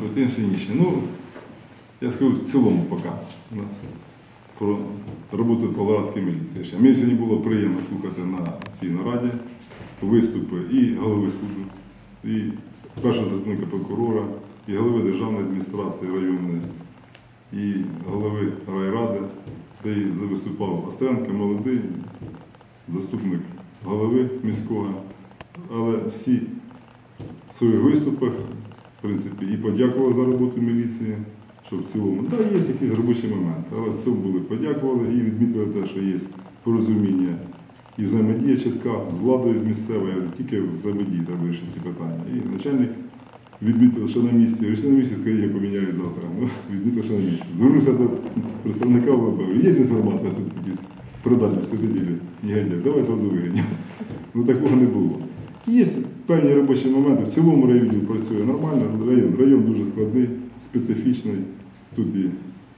інше. Ну, я скажу в цілому поки у нас про роботу Павлоградської міліції. Мені сьогодні було приємно слухати на цій нараді виступи і голови суду, і першого заступника прокурора, і голови державної адміністрації районної, і голови райради, де виступав Остренко, молодий, заступник голови міського. Але всі в своїх виступах, в принципі, і подякували за роботу міліції, що в цілому, так, є якісь робочі моменти, але в цьому були подякували і відмітили те, що є порозуміння і взаємодія чітка з владою, з місцевою, тільки взаємодії треба вирішити ці питання. І начальник відмітив, що на місці, скажіть, я поміняю завтра, відмітив, що на місці. Звернувся до представника ВБ, є інформація, тут якісь продажі сиділи, негодяй, давай зразу вигонимо. Ну такого не було. Є певні робочі моменти, в цілому райвідділ працює нормально, район дуже складний, специфічний, тут і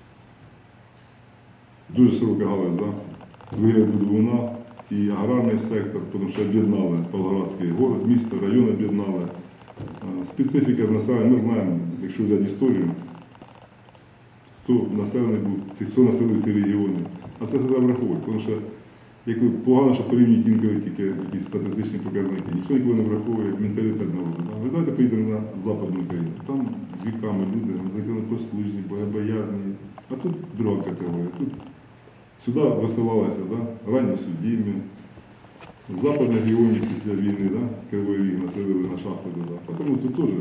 дуже широка галузь, вигляд будовуна і аграрний сектор, тому що об'єднали Павлоградський город, місто, район об'єднали. Специфіка з населення, ми знаємо, якщо взяти історію, хто населений був, хто населив ці регіони, а це все треба враховувати, тому що погано, що порівнюють інколи тільки якісь статистичні показники. Ніхто ніколи не враховує менталітет народу. Ви давайте поїдемо на Западну Україну. Там віками люди законопослужні, богобоязні, а тут друга категорія. Тут сюди висилалися ранні суддівні, з западних регіонів після війни, Кривий Ріг населили на шахти туди. Тому тут теж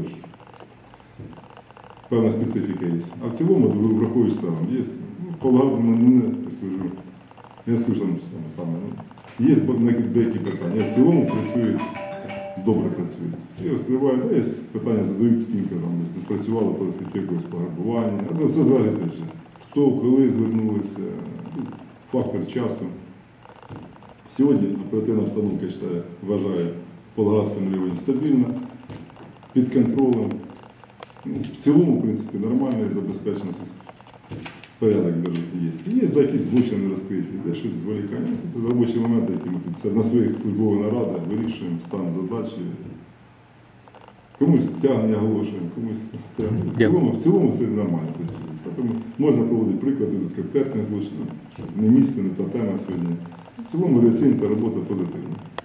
певна специфіка є. А в цілому, враховуєш сам, є Павлоград, я скажу саме, є деякі питання. В цілому працюють, добре працюють. І розкривають, є питання, задають кілька, не спрацювали по якогось пограбування. А це все залежить, хто, коли звернулися, фактор часу. Сьогодні оперативна обстановка, вважаю, в Павлоградському районі стабільна, під контролем. В цілому, в принципі, нормально і забезпечено порядок є. Є якісь злочини розкриті, де щось зволікає. Це робочі моменти, які ми тут на своїх службових нарадах вирішуємо, ставимо задачі. Комусь стягнення оголошуємо, комусь в цілому все нормально працює. Тому можна проводити приклади, тут конкретні злочини, не місце, не та тема сьогодні. В цілому реаційна робота позитивна.